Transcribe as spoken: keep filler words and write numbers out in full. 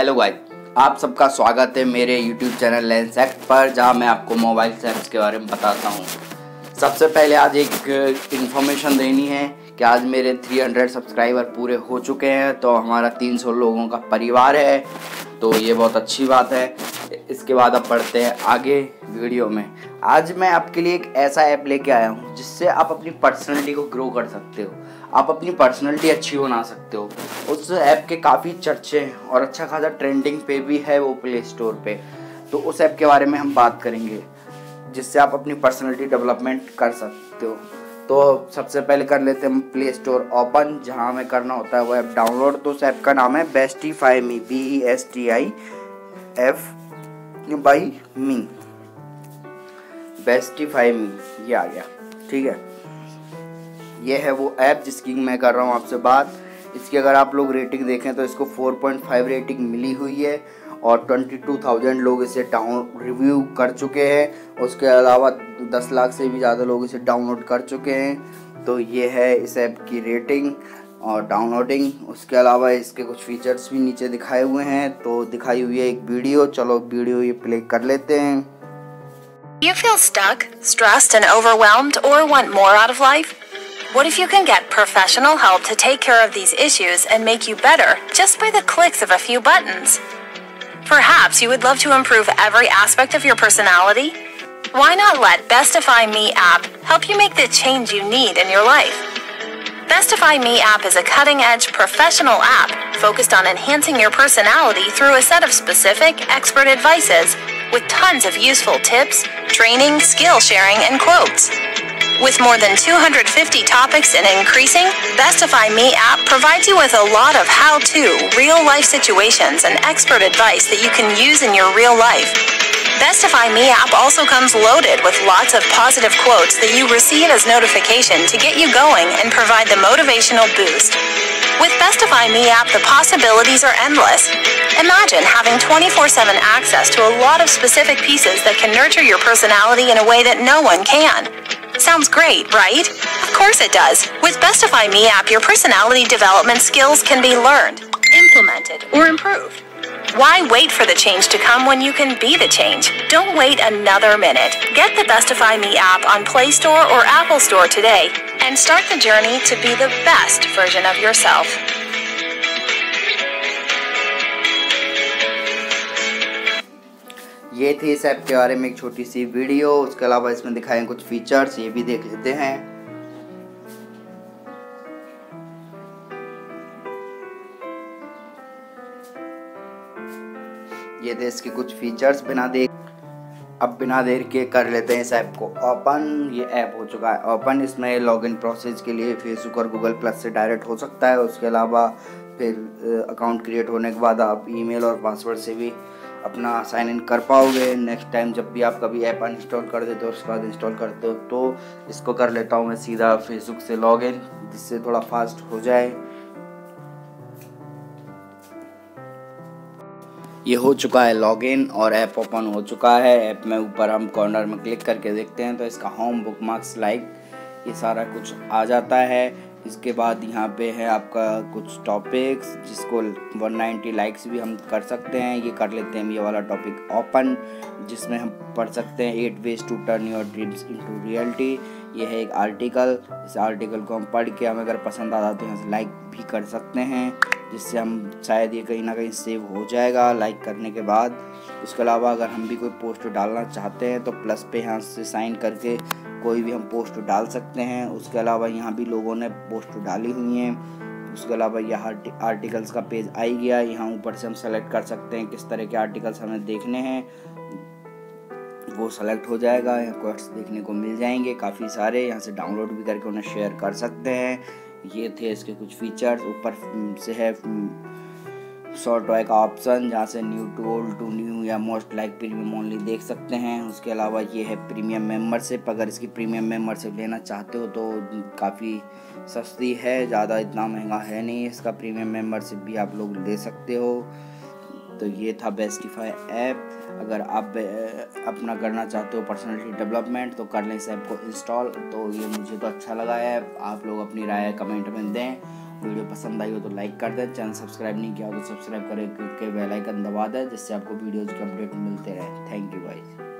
Hello guys, आप सबका स्वागत है मेरे यूट्यूब चैनल लेंस एक्ट पर, जहां मैं आपको मोबाइल ऐप्स के बारे में बताता हूं। सबसे पहले आज एक इन्फॉर्मेशन देनी है कि आज मेरे तीन सौ सब्सक्राइबर पूरे हो चुके हैं, तो हमारा तीन सौ लोगों का परिवार है, तो ये बहुत अच्छी बात है। इसके बाद अब बढ़ते हैं आगे वीडियो में। आज मैं आपके लिए एक ऐसा ऐप लेके आया हूँ जिससे आप अपनी पर्सनैलिटी को ग्रो कर सकते हो, आप अपनी पर्सनैलिटी अच्छी बना सकते हो। उस ऐप के काफ़ी चर्चे हैं और अच्छा खासा ट्रेंडिंग पे भी है वो प्ले स्टोर पे, तो उस ऐप के बारे में हम बात करेंगे जिससे आप अपनी पर्सनैलिटी डेवलपमेंट कर सकते हो। तो सबसे पहले कर लेते हैं हम प्ले स्टोर ओपन, जहाँ हमें करना होता है वो ऐप डाउनलोड। तो उस ऐप का नाम है Bestify me, B E S T I F by me, Bestify me, ये आ गया। ठीक है, ये है वो ऐप जिसकी मैं कर रहा हूँ आपसे बात। इसकी अगर आप लोग रेटिंग देखें तो इसको चार पॉइंट पाँच रेटिंग मिली हुई है और बाईस हज़ार लोग इसे डाउन रिव्यू कर चुके हैं। उसके अलावा दस लाख से भी ज़्यादा लोग इसे डाउनलोड कर चुके हैं। तो ये है इस ऐप की रेटिंग और डाउनलोडिंग। उसके अलावा इसके कुछ फीचर्स भी नीचे दिखाए हुए हैं, तो दिखाई हुई है एक वीडियो। चलो वीडियो ये प्ले कर लेते हैं। You feel stuck, stressed, and overwhelmed, or want more out of life? What if you can get professional help to take care of these issues and make you better just by the clicks of a few buttons? Perhaps you would love to improve every aspect of your personality? Why not let Bestify Me app help you make the change you need in your life? Bestify Me app is a cutting-edge professional app focused on enhancing your personality through a set of specific expert advices with tons of useful tips, training, skill sharing, and quotes. With more than two hundred fifty topics and increasing, Bestify Me app provides you with a lot of how-to, real-life situations and expert advice that you can use in your real life. Bestify Me app also comes loaded with lots of positive quotes that you receive as notification to get you going and provide the motivational boost. With Bestify Me app, the possibilities are endless. Imagine having twenty-four seven access to a lot of specific pieces that can nurture your personality in a way that no one can. Sounds great, right? Of course it does. With Bestify Me app, your personality development skills can be learned, implemented, or improved. Why wait for the change to come when you can be the change? Don't wait another minute. Get the Bestify Me app on Play Store or Apple Store today and start the journey to be the best version of yourself. ये थी इस app के बारे में एक छोटी सी video. उसके अलावा इसमें दिखाए कुछ फीचर्स, ये भी देख लेते हैं। ये थे इसके कुछ फीचर्स। बिना देर अब बिना देर के कर लेते हैं इस ऐप को ओपन। ये ऐप हो चुका है ओपन। इसमें लॉगिन प्रोसेस के लिए फेसबुक और गूगल प्लस से डायरेक्ट हो सकता है। उसके अलावा फिर अकाउंट क्रिएट होने के बाद आप ईमेल और पासवर्ड से भी अपना साइन इन कर पाओगे। नेक्स्ट टाइम जब भी आप कभी ऐप अनइंस्टॉल कर देते हो उसके बाद इंस्टॉल करते हो, तो इसको कर लेता हूँ मैं सीधा फेसबुक से लॉगिन, जिससे थोड़ा फास्ट हो जाए। ये हो चुका है लॉगिन और ऐप ओपन हो चुका है। ऐप में ऊपर हम कॉर्नर में क्लिक करके देखते हैं तो इसका होम, बुकमार्क्स, लाइक, ये सारा कुछ आ जाता है। इसके बाद यहाँ पे है आपका कुछ टॉपिक्स, जिसको एक सौ नब्बे लाइक्स भी हम कर सकते हैं। ये कर लेते हैं ये वाला टॉपिक ओपन, जिसमें हम पढ़ सकते हैं eight ways to turn your dreams into reality. ये है एक आर्टिकल। इस आर्टिकल को हम पढ़ के हमें अगर पसंद आता तो यहाँ से लाइक भी कर सकते हैं, जिससे हम शायद ये कहीं ना कहीं सेव हो जाएगा लाइक करने के बाद। उसके अलावा अगर हम भी कोई पोस्ट डालना चाहते हैं तो प्लस पे यहाँ से साइन करके कोई भी हम पोस्ट डाल सकते हैं। उसके अलावा यहाँ भी लोगों ने पोस्ट डाली हुई हैं। उसके अलावा यहाँ आर्टिकल्स का पेज आ ही गया। यहाँ ऊपर से हम सेलेक्ट कर सकते हैं किस तरह के आर्टिकल्स हमें देखने हैं, वो सेलेक्ट हो जाएगा। यहाँ कोट्स देखने को मिल जाएंगे काफ़ी सारे, यहाँ से डाउनलोड भी करके उन्हें शेयर कर सकते हैं। ये थे इसके कुछ फीचर्स। ऊपर से है शॉर्ट टॉय का ऑप्शन, जहाँ से new to old to new या मोस्ट लाइक प्रीमियम ओनली देख सकते हैं। उसके अलावा ये है प्रीमियम मेंबरशिप। अगर इसकी प्रीमियम मेंबरशिप लेना चाहते हो तो काफ़ी सस्ती है, ज़्यादा इतना महंगा है नहीं। इसका प्रीमियम मेंबरशिप भी आप लोग ले सकते हो। तो ये था बेस्टीफाई ऐप। अगर आप अपना करना चाहते हो पर्सनैलिटी डेवलपमेंट तो कर लें इस ऐप को इंस्टॉल। तो ये मुझे तो अच्छा लगा है, आप लोग अपनी राय कमेंट में दें। वीडियो पसंद आई हो तो लाइक कर दें, चैनल सब्सक्राइब नहीं किया हो तो सब्सक्राइब करके बेल आइकन दबा दें जिससे आपको वीडियोज़ के अपडेट मिलते रहे। Thank you guys.